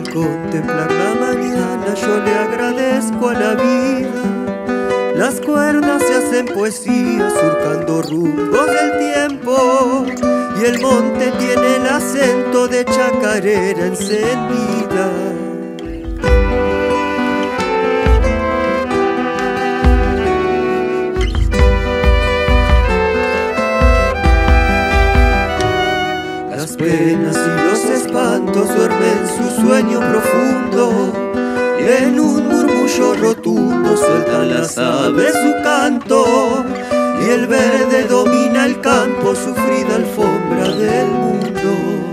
contemplar la mañana yo le agradezco a la vida. Las cuerdas se hacen poesía surcando rumbos del tiempo y el monte tiene el acento de chacarera encendida. Las penas y los espantos duermen su sueño profundo y en un murmullo rotundo sueltan las aves su canto y el verde domina el campo, sufrida alfombra del mundo.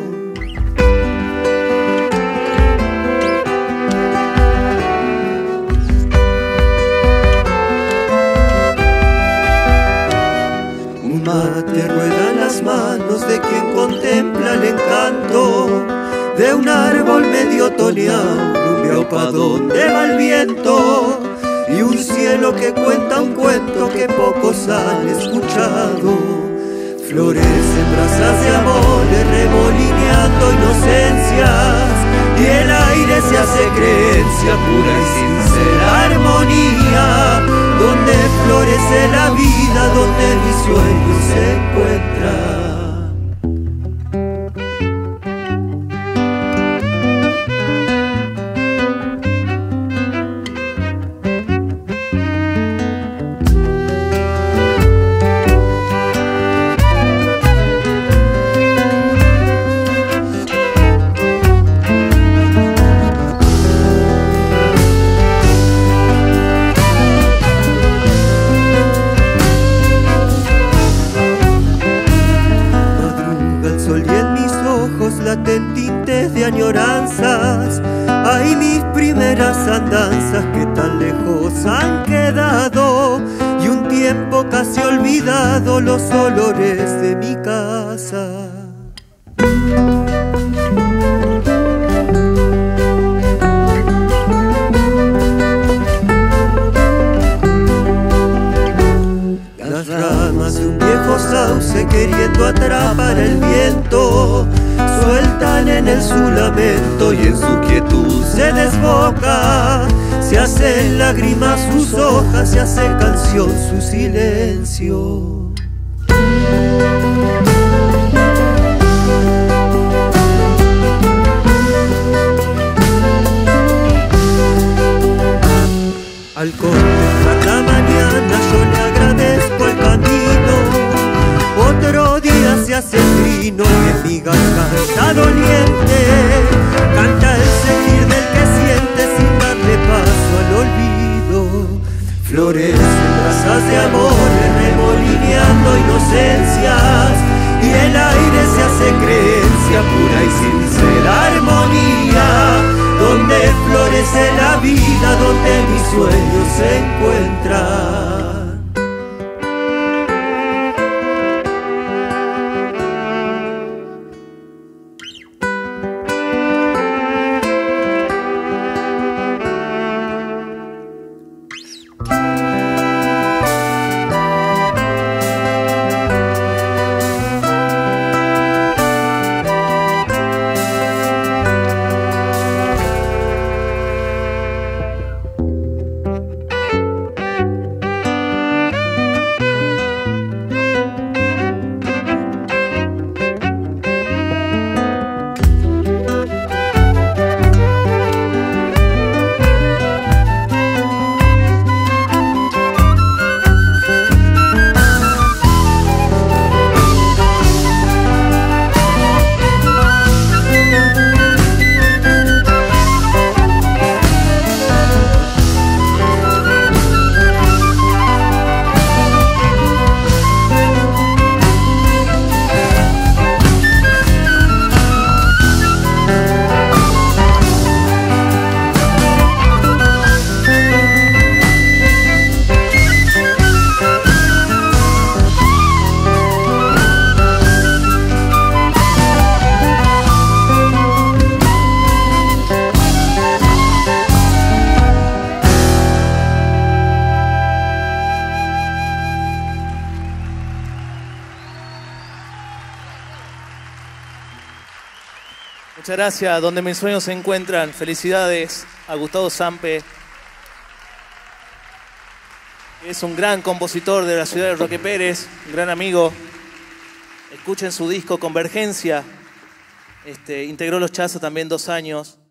Un mate rueda en las manos de quien contempla el encanto de un árbol medio toneado, rumbeado pa' donde va el viento, y un cielo que cuenta un cuento que pocos han escuchado. Florecen brasas de amores remolineando inocencias, y el aire se hace creencia pura y sincera armonía, donde florece la vida, donde mi sueño se encuentra. Laten tintes de añoranzas, hay mis primeras andanzas que tan lejos han quedado, y un tiempo casi olvidado los olores de mi casa. Las ramas de un viejo sauce queriendo atrapar el viento sueltan en él su lamento y en su quietud se desboca. Se hacen lágrimas sus hojas, se hace canción su silencio. Al contemplar la mañana yo le agradezco el camino. Otro día se hace trino y en mi garganta doliente canta el sentir del que siente sin darle paso al olvido. Florecen brasas de amores remolineando inocencias, y el aire se hace creencia pura y sincera armonía, donde florece la vida, donde mi sueño se encuentra. Muchas gracias. Donde mis sueños se encuentran. Felicidades a Gustavo Sampe. Es un gran compositor de la ciudad de Roque Pérez, un gran amigo. Escuchen su disco Convergencia. Integró Los Chazos también 2 años.